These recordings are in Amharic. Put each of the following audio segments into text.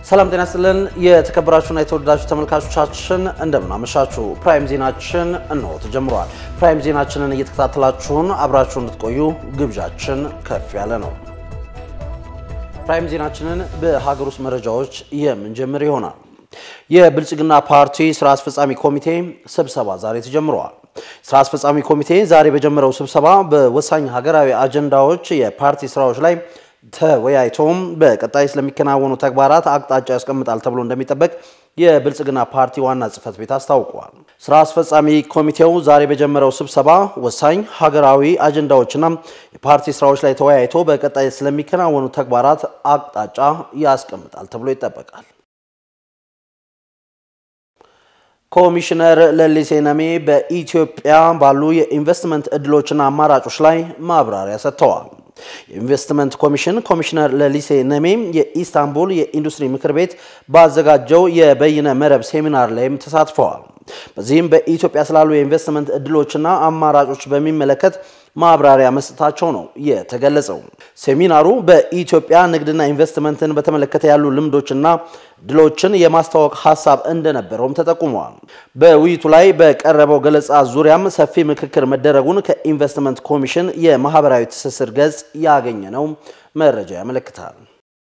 ሰላም ጤና ይስጥልን የተከበራችሁና የተወደዳችሁ ተመልካቾቻችን እንደምን አመሻችሁ ፕራይም ዜናችን እነሆ ተጀምሯል ፕራይም ዜናችንን እየተከታተላችሁን አብራችሁን እንድትቆዩ ግብዣችን ከፍ ያለ ነው ፕራይም ዜናችንን በሀገር ውስጥ መረጃዎች የምንጀምር ይሆናል የብልጽግና ፓርቲ ስራ አስፈጻሚ ኮሚቴ ስብሰባ ዛሬ ተጀምሯል ስራ አስፈጻሚ ኮሚቴ ዛሬ በጀመረው ስብሰባ በወሳኝ ሀገራዊ አጀንዳዎች የፓርቲ ስራዎች ላይ ተወያይቶም በቀጣይ ስለሚከናወኑ ተግባራት አቅጣጫ ያስቀምጣል ተብሎ እንደሚጠበቅ የብልጽግና ፓርቲ ዋና ጽህፈት ቤት አስታውቋል ስራ አስፈጻሚ ኮሚቴው ዛሬ በጀመረው ስብሰባ ወሳኝ ሀገራዊ አጀንዳዎችና የፓርቲ ስራዎች ላይ ተወያይቶ በቀጣይ ስለሚከናወኑ ተግባራት አቅጣጫ ያስቀምጣል ተብሎ ይጠበቃል ኮሚሽነር ለሊሴ ነሜ በኢትዮጵያ ባሉ የኢንቨስትመንት እድሎችና አማራጮች ላይ ማብራሪያ ሰጥተዋል የኢንቨስትመንት ኮሚሽነር ለሊሴ ነሜ የኢስታንቡል የኢንዱስትሪ ምክር ቤት ባዘጋጀው የበይነ መረብ ሴሚናር ላይም ተሳትፈዋል በዚህም በኢትዮጵያ ስላሉ የኢንቨስትመንት እድሎችና አማራጮች በሚመለከት ማብራሪያ መስጠታቸው ነው የተገለጸው ሴሚናሩ በኢትዮጵያ ንግድና ኢንቨስትመንትን በተመለከተ ያሉ ልምዶችና ድሎችን የማስተዋወቅ ሐሳብ እንደነበረውም ተጠቁሟል በውይይቱ ላይ በቀረበው ገለጻ ዙሪያም ሰፊ ምክክር መደረጉን ከኢንቨስትመንት ኮሚሽን የማህበራዊ ትስስር ገጽ ያገኘነው መረጃ ያመለክታል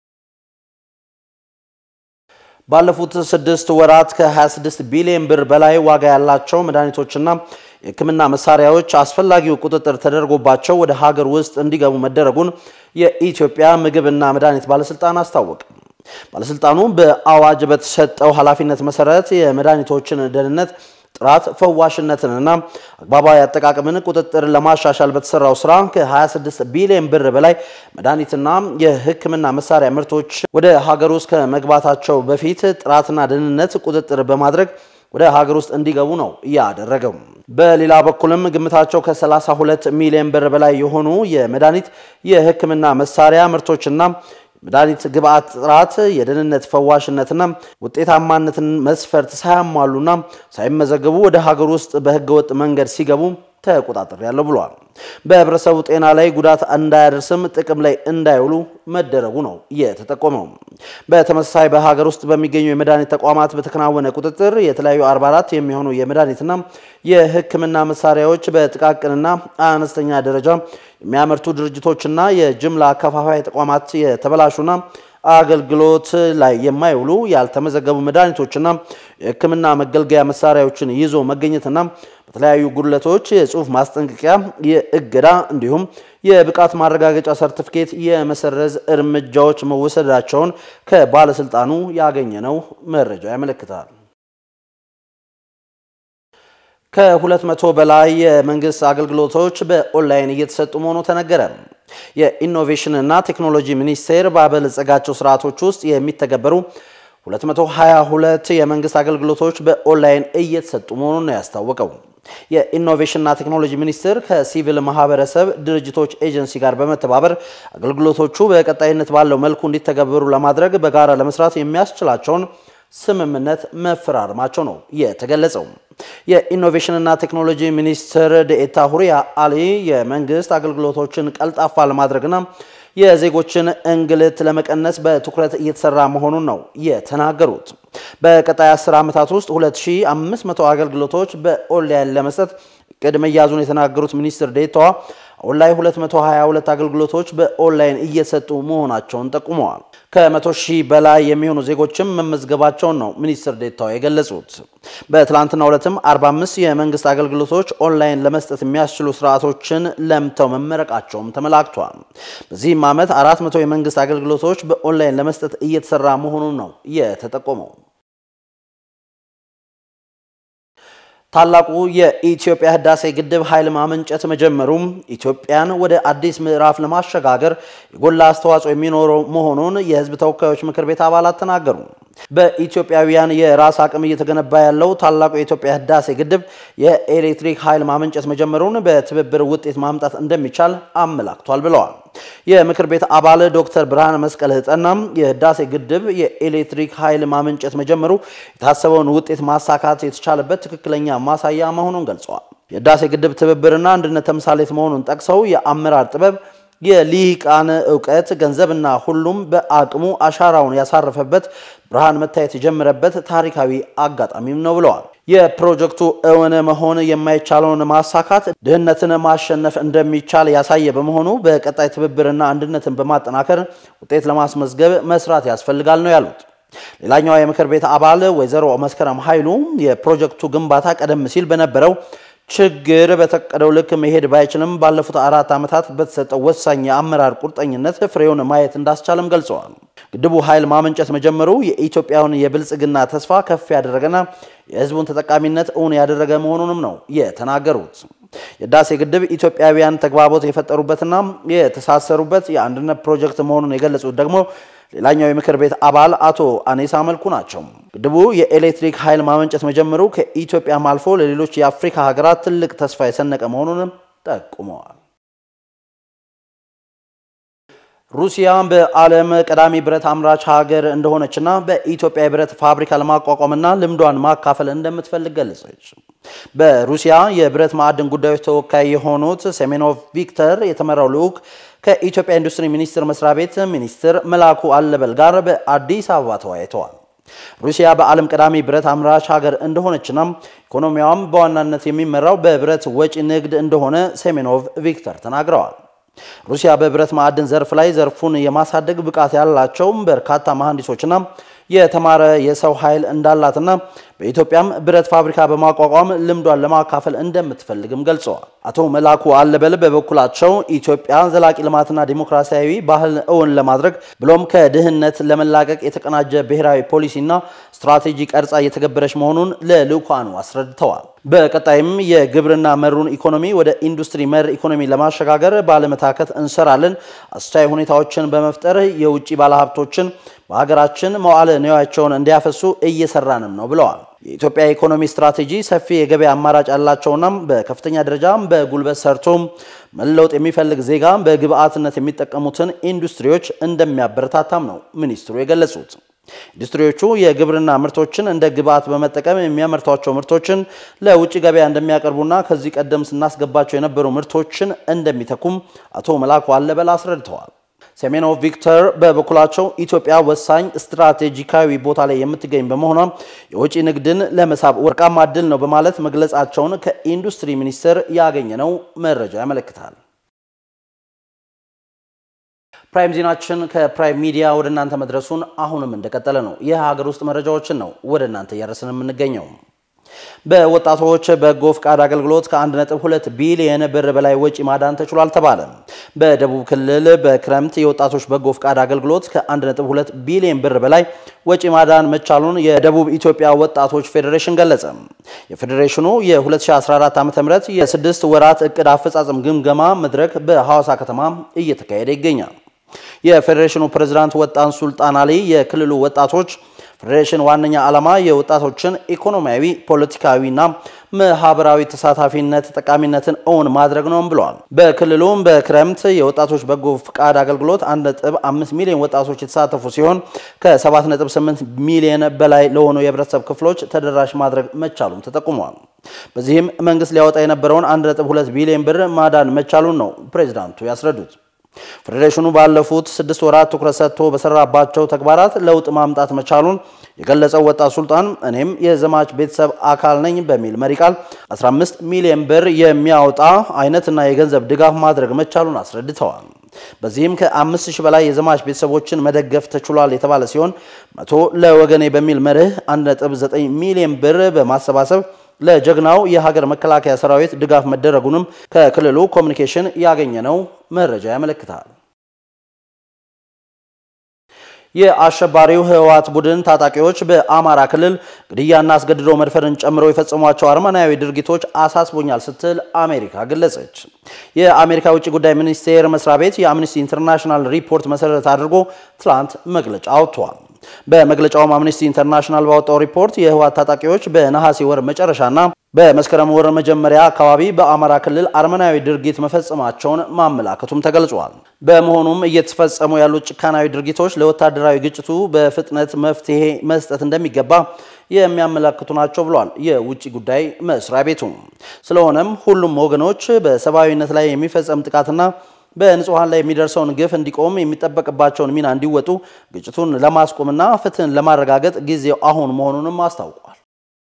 ባለፉት 6 ወራት ከ26 ቢሊዮን ብር በላይ ዋጋ ያላቸው መድኃኒቶችና የሕክምና መሳሪያዎች አስፈላጊው ቁጥጥር ተደርጎባቸው ወደ ሀገር ውስጥ እንዲገቡ መደረጉን የኢትዮጵያ ምግብና መድኃኒት ባለስልጣን አስታወቀ ባለስልጣኑ በአዋጅ በተሰጠው ኃላፊነት መሰረት የመድኃኒቶችን ደህንነት ጥራት ፈዋሽነትንና አግባባዊ አጠቃቀምን ቁጥጥር ለማሻሻል በተሰራው ስራ ከ26 ቢሊዮን ብር በላይ መድኃኒትና የሕክምና መሳሪያ ምርቶች ወደ ሀገር ውስጥ ከመግባታቸው በፊት ጥራትና ደህንነት ቁጥጥር በማድረግ ወደ ሀገር ውስጥ እንዲገቡ ነው ያደረገው በሌላ በኩልም ግምታቸው ከ32 ሚሊዮን ብር በላይ የሆኑ የመድኃኒት የሕክምና መሳሪያ ምርቶችና መድኃኒት ግብአት ጥራት የደህንነት ፈዋሽነትና ውጤታማነትን መስፈርት ሳያሟሉና ሳይመዘገቡ ወደ ሀገር ውስጥ በህገወጥ መንገድ ሲገቡ ተቆጣጣሪ ያለው ብሏል በህብረተሰቡ ጤና ላይ ጉዳት እንዳያደርስም ጥቅም ላይ እንዳይውሉ መደረጉ ነው የተጠቆመው በተመሳሳይ በሀገር ውስጥ በሚገኙ የመድኃኒት ተቋማት በተከናወነ ቁጥጥር የተለያዩ 44 የሚሆኑ የመድኃኒትና የሕክምና መሳሪያዎች በጥቃቅንና አነስተኛ ደረጃ የሚያመርቱ ድርጅቶችና የጅምላ አከፋፋይ ተቋማት የተበላሹና አገልግሎት ላይ የማይውሉ ያልተመዘገቡ መድኃኒቶችና የሕክምና መገልገያ መሳሪያዎችን ይዞ መገኘትና በተለያዩ ጉድለቶች የጽሁፍ ማስጠንቀቂያ የእገዳ እንዲሁም የብቃት ማረጋገጫ ሰርቲፊኬት የመሰረዝ እርምጃዎች መወሰዳቸውን ከባለስልጣኑ ያገኘነው መረጃ ያመለክታል ከ200 በላይ የመንግስት አገልግሎቶች በኦንላይን እየተሰጡ መሆኑ ተነገረ የኢኖቬሽን እና ቴክኖሎጂ ሚኒስቴር ባበለጸጋቸው ስርዓቶች ውስጥ የሚተገበሩ 222 የመንግስት አገልግሎቶች በኦንላይን እየተሰጡ መሆኑን ያስታወቀው የኢኖቬሽን እና ቴክኖሎጂ ሚኒስቴር ከሲቪል ማህበረሰብ ድርጅቶች ኤጀንሲ ጋር በመተባበር አገልግሎቶቹ በቀጣይነት ባለው መልኩ እንዲተገበሩ ለማድረግ በጋራ ለመስራት የሚያስችላቸውን ስምምነት መፈራረማቸው ነው የተገለጸው የኢኖቬሽን እና ቴክኖሎጂ ሚኒስትር ዴኤታ ሁሪያ አሊ የመንግስት አገልግሎቶችን ቀልጣፋ ለማድረግና የዜጎችን እንግልት ለመቀነስ በትኩረት እየተሰራ መሆኑን ነው የተናገሩት በቀጣይ 10 ዓመታት ውስጥ 2500 አገልግሎቶች በኦንላይን ለመስጠት ቅድመ ያዙን የተናገሩት ሚኒስትር ዴኤታዋ ኦንላይን 222 አገልግሎቶች በኦንላይን እየሰጡ መሆናቸውን ጠቁመዋል ከ100,000 በላይ የሚሆኑ ዜጎችም መመዝገባቸውን ነው ሚኒስትር ዴኤታው የገለጹት በትላንትናው ዕለትም 45 የመንግስት አገልግሎቶች ኦንላይን ለመስጠት የሚያስችሉ ስርዓቶችን ለምተው መመረቃቸውም ተመላክቷል በዚህም ዓመት 400 የመንግስት አገልግሎቶች በኦንላይን ለመስጠት እየተሰራ መሆኑን ነው የተጠቆመው ታላቁ የኢትዮጵያ ህዳሴ ግድብ ኃይል ማመንጨት መጀመሩም ኢትዮጵያን ወደ አዲስ ምዕራፍ ለማሸጋገር የጎላ አስተዋጽኦ የሚኖረው መሆኑን የህዝብ ተወካዮች ምክር ቤት አባላት ተናገሩ በኢትዮጵያውያን የራስ አቅም እየተገነባ ያለው ታላቁ የኢትዮጵያ ህዳሴ ግድብ የኤሌክትሪክ ኃይል ማመንጨት መጀመሩን በትብብር ውጤት ማምጣት እንደሚቻል አመላክቷል ብለዋል የምክር ቤት አባል ዶክተር ብርሃነ መስቀል ህጠና የህዳሴ ግድብ የኤሌክትሪክ ኃይል ማመንጨት መጀመሩ የታሰበውን ውጤት ማሳካት የተቻለበት ትክክለኛ ማሳያ መሆኑን ገልጸዋል የህዳሴ ግድብ ትብብርና አንድነት ተምሳሌት መሆኑን ጠቅሰው የአመራር ጥበብ የሊቃን ዕውቀት ገንዘብና ሁሉም በአቅሙ አሻራውን ያሳረፈበት ብርሃን መታየት የጀመረበት ታሪካዊ አጋጣሚም ነው ብለዋል። የፕሮጀክቱ እውን መሆን የማይቻለውን ማሳካት ድህነትን ማሸነፍ እንደሚቻል ያሳየ በመሆኑ በቀጣይ ትብብርና አንድነትን በማጠናከር ውጤት ለማስመዝገብ መስራት ያስፈልጋል ነው ያሉት። ሌላኛው የምክር ቤት አባል ወይዘሮ መስከረም ኃይሉ የፕሮጀክቱ ግንባታ ቀደም ሲል በነበረው ችግር በተቀደው ልክ መሄድ ባይችልም ባለፉት 4 ዓመታት በተሰጠው ወሳኝ የአመራር ቁርጠኝነት ፍሬውን ማየት እንዳስቻለም ገልጸዋል። ግድቡ ኃይል ማመንጨት መጀመሩ የኢትዮጵያውን የብልጽግና ተስፋ ከፍ ያደረገና የህዝቡን ተጠቃሚነት እውን ያደረገ መሆኑንም ነው የተናገሩት። የህዳሴ ግድብ ኢትዮጵያውያን ተግባቦት የፈጠሩበትና የተሳሰሩበት የአንድነት ፕሮጀክት መሆኑን የገለጹት ደግሞ ሌላኛው የምክር ቤት አባል አቶ አኔሳ መልኩ ናቸው። ግድቡ የኤሌክትሪክ ኃይል ማመንጨት መጀመሩ ከኢትዮጵያም አልፎ ለሌሎች የአፍሪካ ሀገራት ትልቅ ተስፋ የሰነቀ መሆኑንም ጠቁመዋል። ሩሲያ በዓለም ቀዳሚ ብረት አምራች ሀገር እንደሆነችና በኢትዮጵያ የብረት ፋብሪካ ለማቋቋምና ልምዷን ማካፈል እንደምትፈልግ ገለጸች። በሩሲያ የብረት ማዕድን ጉዳዮች ተወካይ የሆኑት ሴሜኖቭ ቪክተር የተመራው ልዑክ ከኢትዮጵያ ኢንዱስትሪ ሚኒስቴር መስሪያ ቤት ሚኒስትር መላኩ አለበል ጋር በአዲስ አበባ ተወያይተዋል። ሩሲያ በዓለም ቀዳሚ ብረት አምራች ሀገር እንደሆነችና ኢኮኖሚዋም በዋናነት የሚመራው በብረት ወጪ ንግድ እንደሆነ ሴሜኖቭ ቪክተር ተናግረዋል። ሩሲያ በብረት ማዕድን ዘርፍ ላይ ዘርፉን የማሳደግ ብቃት ያላቸው በርካታ መሐንዲሶችና የተማረ የሰው ኃይል እንዳላትና በኢትዮጵያም ብረት ፋብሪካ በማቋቋም ልምዷን ለማካፈል እንደምትፈልግም ገልጸዋል። አቶ መላኩ አለበል በበኩላቸው ኢትዮጵያ ዘላቂ ልማትና ዲሞክራሲያዊ ባህል እውን ለማድረግ ብሎም ከድህነት ለመላቀቅ የተቀናጀ ብሔራዊ ፖሊሲና ስትራቴጂ ቀርጻ እየተገበረች መሆኑን ለልዑካኑ አስረድተዋል። በቀጣይም የግብርና መሩን ኢኮኖሚ ወደ ኢንዱስትሪ መር ኢኮኖሚ ለማሸጋገር ባለመታከት እንሰራለን። አስቻይ ሁኔታዎችን በመፍጠር የውጭ ባለሀብቶችን በሀገራችን መዋዕለ ንዋያቸውን እንዲያፈሱ እየሰራንም ነው ብለዋል። የኢትዮጵያ ኢኮኖሚ ስትራቴጂ ሰፊ የገበያ አማራጭ ያላቸውና በከፍተኛ ደረጃ በጉልበት ሰርቶ መለውጥ የሚፈልግ ዜጋ በግብአትነት የሚጠቀሙትን ኢንዱስትሪዎች እንደሚያበረታታም ነው ሚኒስትሩ የገለጹት። ኢንዱስትሪዎቹ የግብርና ምርቶችን እንደ ግብአት በመጠቀም የሚያመርቷቸው ምርቶችን ለውጭ ገበያ እንደሚያቀርቡና ከዚህ ቀደም ስናስገባቸው የነበሩ ምርቶችን እንደሚተኩም አቶ መላኩ አለበል አስረድተዋል። ሴሜኖቭ ቪክተር በበኩላቸው ኢትዮጵያ ወሳኝ ስትራቴጂካዊ ቦታ ላይ የምትገኝ በመሆኗ የውጭ ንግድን ለመሳብ ወርቃማ ዕድል ነው በማለት መግለጻቸውን ከኢንዱስትሪ ሚኒስቴር ያገኘነው መረጃ ያመለክታል። ፕራይም ዜናችን ከፕራይም ሚዲያ ወደ እናንተ መድረሱን አሁንም እንደቀጠለ ነው። የሀገር ውስጥ መረጃዎችን ነው ወደ እናንተ እያደረስን የምንገኘው። በወጣቶች በጎ ፍቃድ አገልግሎት ከ1.2 ቢሊዮን ብር በላይ ወጪ ማዳን ተችሏል ተባለ። በደቡብ ክልል በክረምት የወጣቶች በጎ ፍቃድ አገልግሎት ከ1.2 ቢሊዮን ብር በላይ ወጪ ማዳን መቻሉን የደቡብ ኢትዮጵያ ወጣቶች ፌዴሬሽን ገለጸ። የፌዴሬሽኑ የ2014 ዓ.ም የ6 ወራት እቅድ አፈጻጸም ግምገማ መድረክ በሐዋሳ ከተማ እየተካሄደ ይገኛል። የፌዴሬሽኑ ፕሬዝዳንት ወጣን ሱልጣን አሊ የክልሉ ወጣቶች ፌዴሬሽን ዋነኛ ዓላማ የወጣቶችን ኢኮኖሚያዊ፣ ፖለቲካዊና ማህበራዊ ተሳታፊነት ተጠቃሚነትን እውን ማድረግ ነው ብለዋል። በክልሉም በክረምት የወጣቶች በጎ ፍቃድ አገልግሎት 1.5 ሚሊዮን ወጣቶች የተሳተፉ ሲሆን ከ7.8 ሚሊዮን በላይ ለሆኑ የህብረተሰብ ክፍሎች ተደራሽ ማድረግ መቻሉን ተጠቁሟል። በዚህም መንግስት ሊያወጣ የነበረውን 1.2 ቢሊዮን ብር ማዳን መቻሉን ነው ፕሬዝዳንቱ ያስረዱት። ፌዴሬሽኑ ባለፉት 6 ወራት ትኩረት ሰጥቶ በሰራባቸው ተግባራት ለውጥ ማምጣት መቻሉን የገለጸው ወጣት ሱልጣን እኔም የዘማች ቤተሰብ አካል ነኝ በሚል መሪ ቃል 15 ሚሊዮን ብር የሚያወጣ አይነትና የገንዘብ ድጋፍ ማድረግ መቻሉን አስረድተዋል። በዚህም ከ5000 በላይ የዘማች ቤተሰቦችን መደገፍ ተችሏል የተባለ ሲሆን 100 ለወገኔ በሚል መርህ 1.9 ሚሊዮን ብር በማሰባሰብ ለጀግናው የሀገር መከላከያ ሰራዊት ድጋፍ መደረጉንም ከክልሉ ኮሙኒኬሽን ያገኘነው መረጃ ያመለክታል። የአሸባሪው ህወሓት ቡድን ታጣቂዎች በአማራ ክልል ግድያና አስገድዶ መድፈርን ጨምሮ የፈጸሟቸው አርመናዊ ድርጊቶች አሳስቦኛል ስትል አሜሪካ ገለጸች። የአሜሪካ ውጭ ጉዳይ ሚኒስቴር መስሪያ ቤት የአምነስቲ ኢንተርናሽናል ሪፖርት መሰረት አድርጎ ትላንት መግለጫ አውጥቷል። በመግለጫው አምነስቲ ኢንተርናሽናል ባወጣው ሪፖርት የህወሓት ታጣቂዎች በነሐሴ ወር መጨረሻና በመስከረም ወር መጀመሪያ አካባቢ በአማራ ክልል አርመናዊ ድርጊት መፈጸማቸውን ማመላከቱም ተገልጿል። በመሆኑም እየተፈጸሙ ያሉት ጭካናዊ ድርጊቶች ለወታደራዊ ግጭቱ በፍጥነት መፍትሄ መስጠት እንደሚገባ የሚያመላክቱ ናቸው ብሏል የውጭ ጉዳይ መስሪያ ቤቱ። ስለሆነም ሁሉም ወገኖች በሰብአዊነት ላይ የሚፈጸም ጥቃትና በንጹሃን ላይ የሚደርሰውን ግፍ እንዲቆም የሚጠበቅባቸውን ሚና እንዲወጡ ግጭቱን ለማስቆምና ፍትህን ለማረጋገጥ ጊዜው አሁን መሆኑንም አስታውቋል።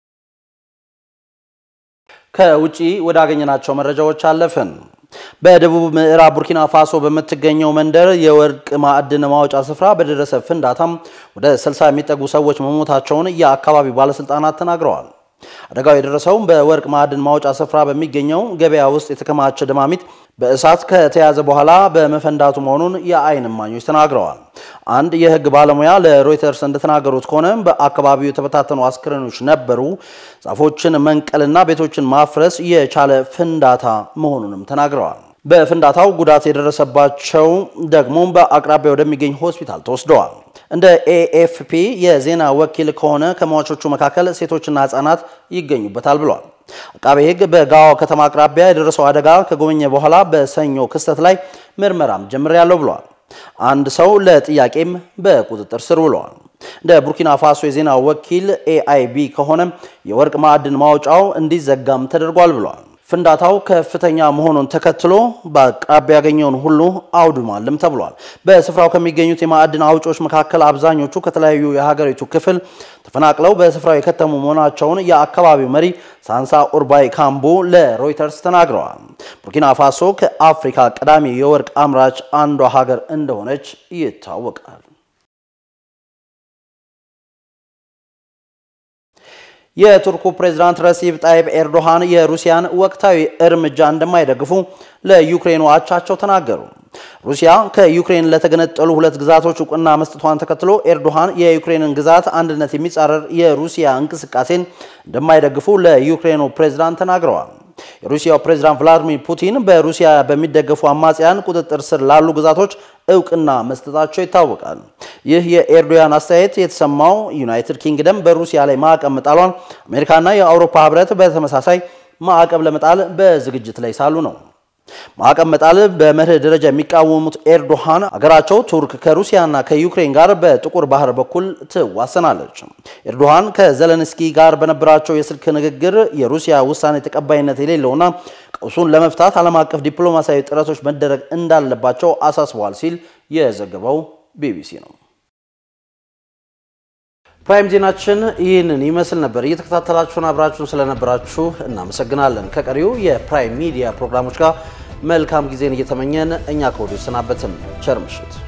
ከውጪ ወዳገኘናቸው መረጃዎች አለፈን። በደቡብ ምዕራብ ቡርኪና ፋሶ በመትገኘው መንደር የወርቅ ማዕድን ማውጫ ስፍራ በደረሰ ፍንዳታም ወደ 60 የሚጠጉ ሰዎች መሞታቸውን የአካባቢው ባለስልጣናት ተናግረዋል። አደጋው የደረሰው በወርቅ ማዕድን ማውጫ ስፍራ በሚገኘው ገበያ ውስጥ የተከማቸ ደማሚት በእሳት ከተያዘ በኋላ በመፈንዳቱ መሆኑን የአይን እማኞች ተናግረዋል። አንድ የህግ ባለሙያ ለሮይተርስ እንደተናገሩት ከሆነ በአካባቢው የተበታተኑ አስክሬኖች ነበሩ። ዛፎችን መንቀልና ቤቶችን ማፍረስ የቻለ ፍንዳታ መሆኑንም ተናግረዋል። በፍንዳታው ጉዳት የደረሰባቸው ደግሞ በአቅራቢያው ወደሚገኝ ሆስፒታል ተወስደዋል። እንደ ኤኤፍፒ የዜና ወኪል ከሆነ ከሟቾቹ መካከል ሴቶችና ህጻናት ይገኙበታል ብሏል። አቃቤ ህግ በጋዋ ከተማ አቅራቢያ የደረሰው አደጋ ከጎበኘ በኋላ በሰኞ ክስተት ላይ ምርመራም ጀምሬያለሁ ብሏል። አንድ ሰው ለጥያቄም በቁጥጥር ስር ውሏል። እንደ ቡርኪና ፋሶ የዜና ወኪል ኤአይቢ ከሆነ የወርቅ ማዕድን ማውጫው እንዲዘጋም ተደርጓል ብሏል። ፍንዳታው ከፍተኛ መሆኑን ተከትሎ በአቅራቢያ ያገኘውን ሁሉ አውድሟልም ተብሏል። በስፍራው ከሚገኙት የማዕድን አውጪዎች መካከል አብዛኞቹ ከተለያዩ የሀገሪቱ ክፍል ተፈናቅለው በስፍራው የከተሙ መሆናቸውን የአካባቢው መሪ ሳንሳ ኡርባይ ካምቦ ለሮይተርስ ተናግረዋል። ቡርኪና ፋሶ ከአፍሪካ ቀዳሚ የወርቅ አምራች አንዷ ሀገር እንደሆነች ይታወቃል። የቱርኩ ፕሬዝዳንት ረሲብ ጣይብ ኤርዶሃን የሩሲያን ወቅታዊ እርምጃ እንደማይደግፉ ለዩክሬኑ አቻቸው ተናገሩ። ሩሲያ ከዩክሬን ለተገነጠሉ ሁለት ግዛቶች ዕውቅና መስጠቷን ተከትሎ ኤርዶሃን የዩክሬንን ግዛት አንድነት የሚጻረር የሩሲያ እንቅስቃሴን እንደማይደግፉ ለዩክሬኑ ፕሬዝዳንት ተናግረዋል። የሩሲያው ፕሬዝዳንት ቭላድሚር ፑቲን በሩሲያ በሚደገፉ አማጽያን ቁጥጥር ስር ላሉ ግዛቶች ዕውቅና መስጠታቸው ይታወቃል። ይህ የኤርዶያን አስተያየት የተሰማው ዩናይትድ ኪንግደም በሩሲያ ላይ ማዕቀብ መጣሏን አሜሪካና የአውሮፓ ህብረት በተመሳሳይ ማዕቀብ ለመጣል በዝግጅት ላይ ሳሉ ነው። ማዕቀብ መጣል በመርህ ደረጃ የሚቃወሙት ኤርዶሃን አገራቸው ቱርክ ከሩሲያና ከዩክሬን ጋር በጥቁር ባህር በኩል ትዋሰናለች። ኤርዶሃን ከዘለንስኪ ጋር በነበራቸው የስልክ ንግግር የሩሲያ ውሳኔ ተቀባይነት የሌለውና ቀውሱን ለመፍታት ዓለም አቀፍ ዲፕሎማሲያዊ ጥረቶች መደረግ እንዳለባቸው አሳስበዋል ሲል የዘገበው ቢቢሲ ነው። ፕራይም ዜናችን ይህንን ይመስል ነበር። እየተከታተላችሁን አብራችሁን ስለነበራችሁ እናመሰግናለን። ከቀሪው የፕራይም ሚዲያ ፕሮግራሞች ጋር መልካም ጊዜን እየተመኘን እኛ ከወዲሁ ሰናበትን። ቸር ምሽት።